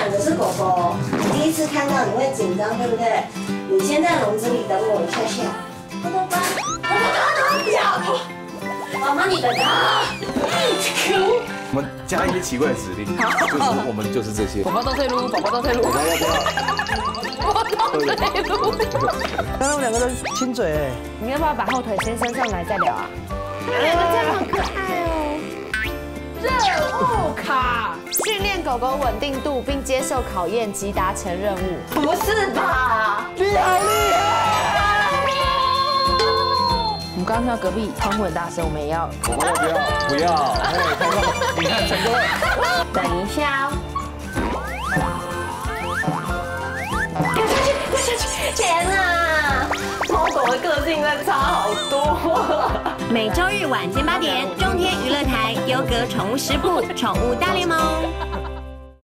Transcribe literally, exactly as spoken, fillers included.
两个是狗狗，第一次看到你会紧张，对不对？你先在笼子里等我一下下。豆豆吧，豆豆豆豆不要，妈妈你等啊！ 我们加一些奇怪的指令，就是我们就是这些。 宝宝倒退路，宝宝倒退路， 宝宝要不要？ 宝宝倒退路。 刚刚我们两个都亲嘴哎， 你要不要把后腿先伸上来再聊啊？两个这样好可爱哦。任务卡，训练狗狗稳定度，并接受考验及达成任务。 不是吧？ 你好厉害！ 我们刚刚听到隔壁欢呼很大声，我们也要。 宝宝要不要？不要。哎，看到，你看成功了。 等一下哦。 掉下去，掉下去！天哪，猫狗的个性真的差好多。 每周日晚间八点，中天娱乐台优格宠物食谱宠物大联盟。